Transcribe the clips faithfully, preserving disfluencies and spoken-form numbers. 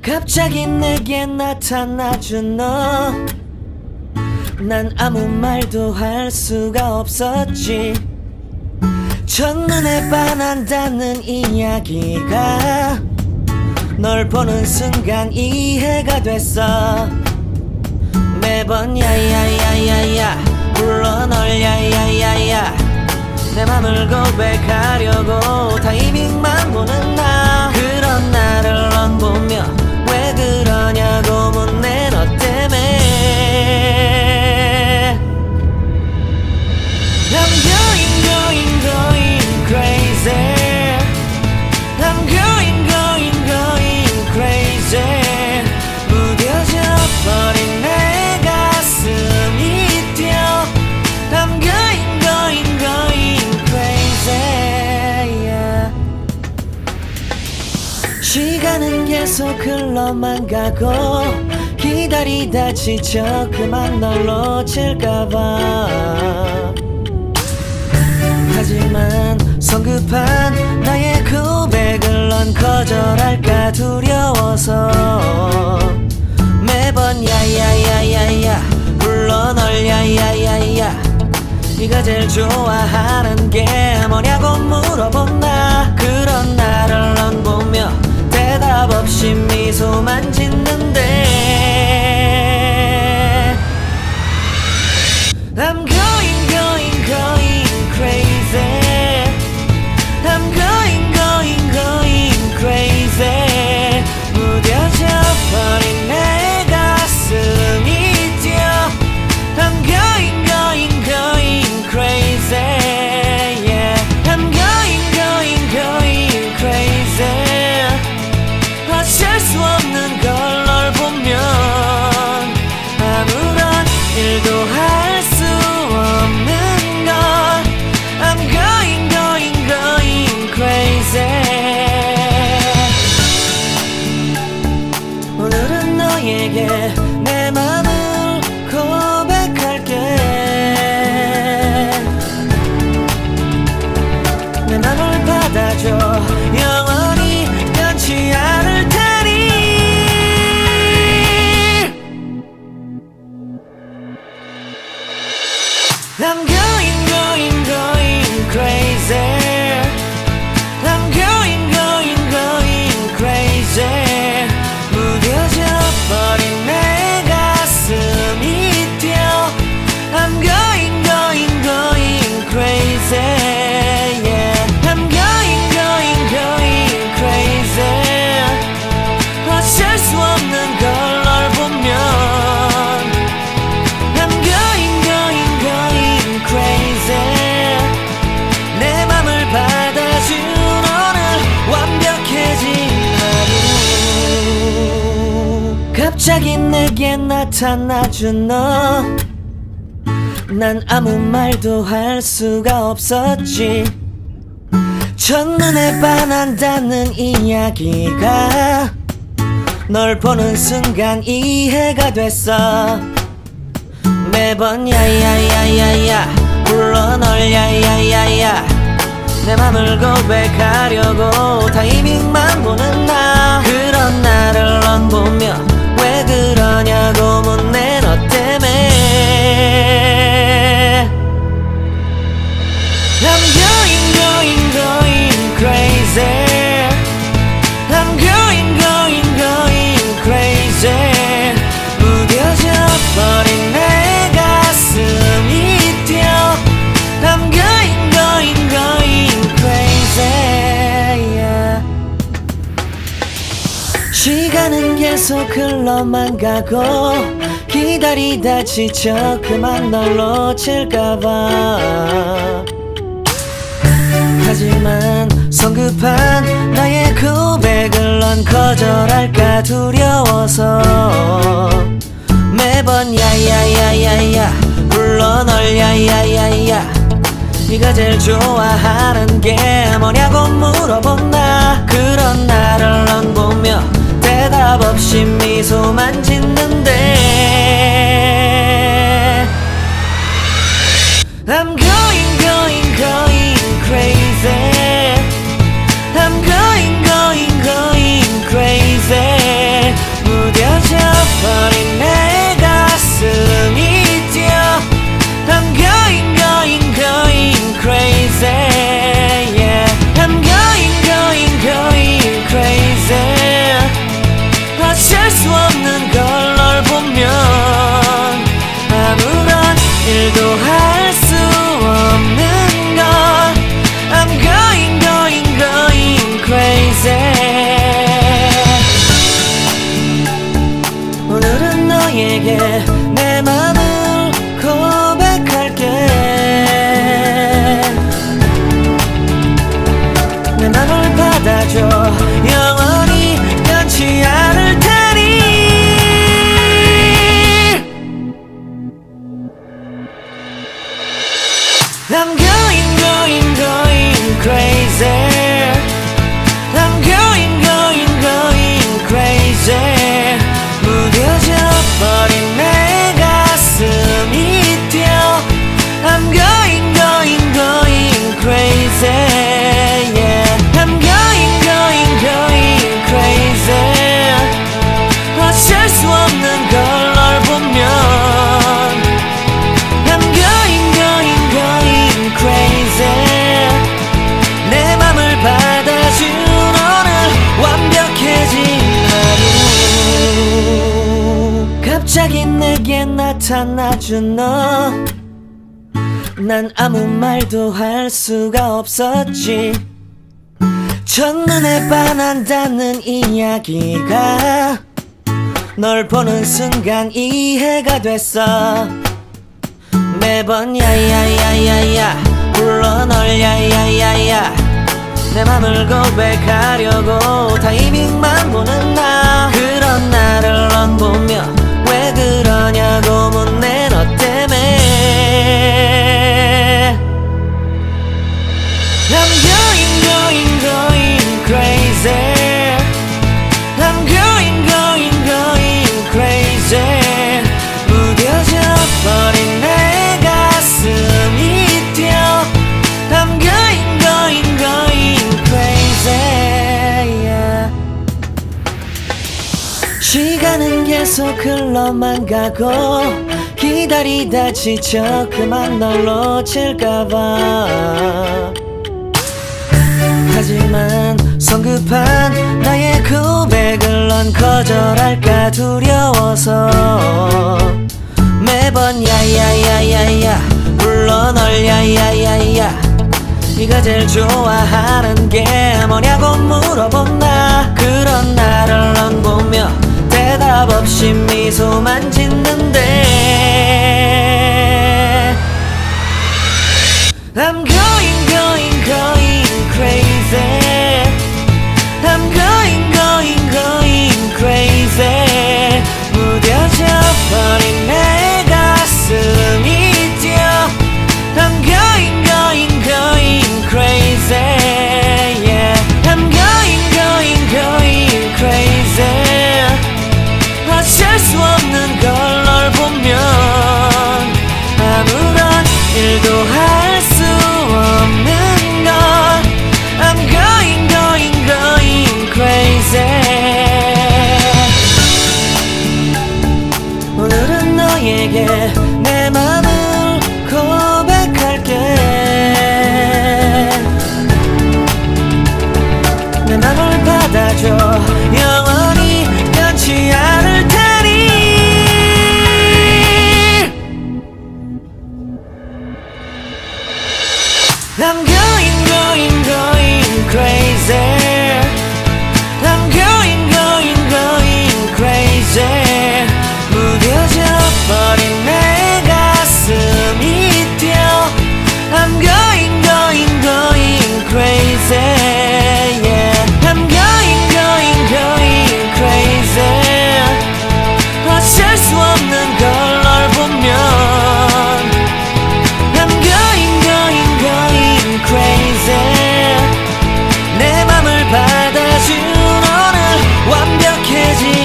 갑자기 내게 나타나준 너, 난 아무 말도 할 수가 없었지. 첫눈에 반한다는 이야기가 널 보는 순간 이해가 됐어. 매번 야야야야야 불러 널 야야야야, 내 맘을 고백하려고 타이밍만 보는 나. 그런 나를 넌 보며 왜 그러냐고 묻네. 너 때문에 I'm going going going crazy. I'm going going going crazy. 무뎌져 버린 내 가슴이 뛰어. I'm going going going crazy, yeah. 시간은 계속 흘러만 가고 기다리다 지쳐 그만 널 놓칠까봐. 하지만 성급한 나의 고백을 넌 거절할까 두려워서 매번 야야야야야 불러 널 야야야야. 네가 제일 좋아하는 게 뭐냐고 물어본 나. 그런 나를 넌 보며 대답 없이 미소만 짓는데 I'm going going going crazy. I'm going going going crazy. 무뎌져 버린 내 가슴이 뛰어. I'm going going going crazy, yeah. I'm going going going crazy. 어쩔 수 없는 걸 널 보면 아무런 일도 할 수 없는 걸. I'm going going going crazy. 오늘은 너에게 내 맘을 고백할게. 내 맘을 받아줘. 영원히 변치 않을 테니. I'm going going going crazy. I'm going going going crazy. 무뎌져 버린 내 가슴이 뛰어. I'm going going going crazy, yeah. I'm going going going crazy. 어쩔 수 없는 걸 널 보면 I'm going going going crazy. 내 맘을 받아준 오늘 완벽해진 하루. 갑자기 내게 나타나준 너, 난 아무 말도 할 수가 없었지. 첫눈에 반한다는 이야기가 널 보는 순간 이해가 됐어. 매번 야야야야야 불러 널 야야야야, 내 맘을 고백하려고 타이밍만 보는 나. 그런 나를 넌 보며 왜 그러냐고 묻네. 너 때문에 I'm going going going crazy. I'm going going going crazy. 무뎌져 버린 내 가슴이 뛰어. I'm going going going crazy, yeah. 시간은 계속 흘러만 가고 기다리다 지쳐 그만 널 놓칠까봐. 하지만 성급한 나의 고백을 넌 거절할까 두려워서 매번 야야야야야 불러 널 야야야야. 네가 제일 좋아하는 게 뭐냐고 물어본 나. 그런 나를 넌 보며 대답 없이 미소만 짓는데 I'm going going going crazy. I'm going going going crazy. 너에게 내 맘을 고백할게. 내 맘을 받아줘. 영원히 변치 않을 테니. I'm going, going, going crazy. I'm going, going, going crazy. 무뎌져 버린 내 가슴이 뛰어. I'm going, going, going crazy. Yeah. I'm going, going, going crazy. 어쩔 수 없는 걸 널 보면. I'm going, going, going crazy. 내 맘을 받아준 오늘 완벽해진 하루. 갑자기 내게 나타나준 너. 난 아무 말도 할 수가 없었지. 첫눈에 반한다는 이야기가 널 보는 순간 이해가 됐어. 매번 야야야야야 불러 널 야야야야. 내 맘을 고백하려고 타이밍만 보는 나. 그런 나를 넌 보며 왜 그러냐고 묻네. 너 때문에. I'm going, going, going crazy. I'm going, going, going crazy. 무뎌져 버린 내 가슴이 뛰어. I'm going, going, going crazy. Yeah. 시간은 계속 흘러만 가고 기다리다 지쳐 그만 널 놓칠까봐. 하지만 성급한 나의 고백을 넌 거절할까 두려워서 매번 야야야야야 불러 널 야야야야. 네가 제일 좋아하는 게 뭐냐고 물어본 나. 그런 나를 넌 보며 대답 없이 미소만 짓는데. I'm going, going, going crazy. I'm going, going, going crazy. 무뎌져 버린 내 가슴이 뛰어. I'm going, going, going crazy. Yeah. I'm going, going, going crazy. 어쩔 수 없는 걸 널 보면 아무런 일도 할 수 없는 걸. I'm going, going, going crazy. 오늘은 너에게 내 맘을 고백할게. 내 맘을 받아줘. 영원히 변치 않을 테니. I'm going, going, going crazy. I'm going, going, going crazy. 무뎌져 버린 내 가슴이 뛰어. I'm going, going, going crazy. Yeah. I'm going, going, going crazy. 어쩔 수 없는 걸 널 보면 I'm going, going, going crazy. 내 맘을 받아준 오늘 완벽해진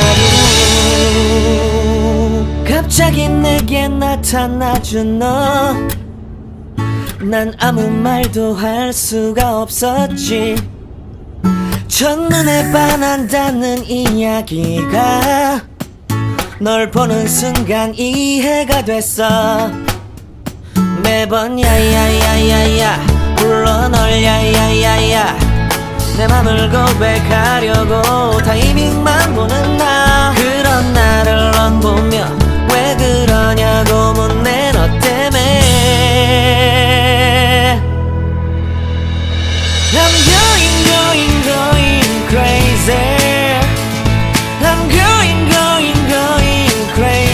하루. 갑자기 내게 나타나준 너. 난 아무 말도 할 수가 없었지. 첫눈에 반한다는 이야기가 널 보는 순간 이해가 됐어. 매번 야야야야야 불러 널 야야야야. 내 맘을 고백하려고 타이밍만 보는 나. 그런 나를 넌 보며 왜 그러냐고 묻네. 너 때문에. I'm going, going, going crazy. I'm going, going, going crazy.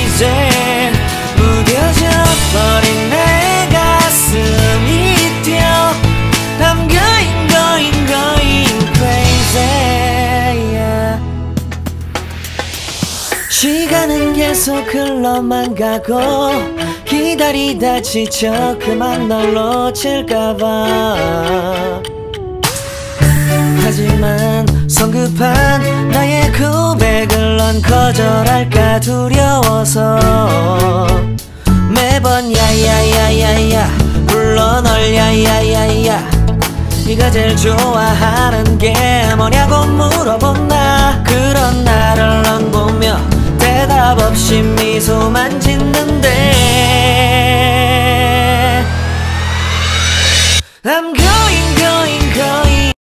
시간은 계속 흘러만 가고 기다리다 지쳐 그만 널 놓칠까봐. 하지만 성급한 나의 고백을 넌 거절할까 두려워서 매번 야야야야야 불러 널 야야야야 네가 제일 좋아하는 게 뭐냐고 물어본 나. 그런 나를 넌